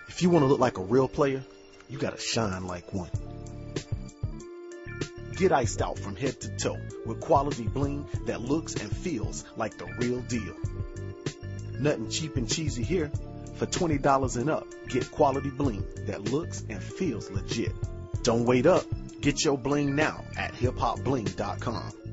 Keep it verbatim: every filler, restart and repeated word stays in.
If you want to look like a real player, you gotta shine like one. Get iced out from head to toe with quality bling that looks and feels like the real deal. Nothing cheap and cheesy here. For twenty dollars and up, get quality bling that looks and feels legit. Don't wait up. Get your bling now at hip hop bling dot com.